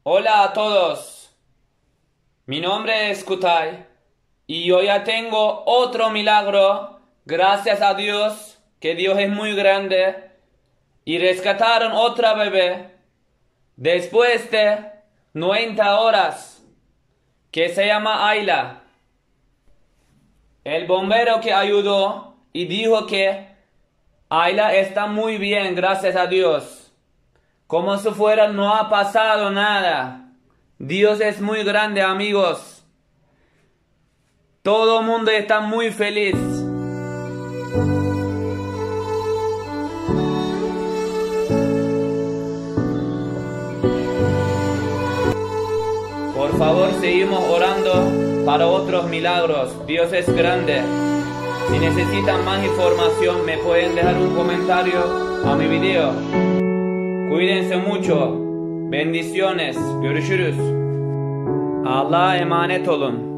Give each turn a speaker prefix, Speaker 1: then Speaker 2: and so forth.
Speaker 1: Hola a todos, mi nombre es Kutay y yo ya tengo otro milagro, gracias a Dios, que Dios es muy grande, y rescataron otra bebé después de 90 horas, que se llama Ayla. El bombero que ayudó y dijo que Ayla está muy bien, gracias a Dios. Como si fuera no ha pasado nada. Dios es muy grande, amigos. Todo el mundo está muy feliz. Por favor, seguimos orando para otros milagros. Dios es grande. Si necesitan más información, me pueden dejar un comentario a mi video. Cuídense mucho. Bendiciones. Görüşürüz. Allah'a emanet olun.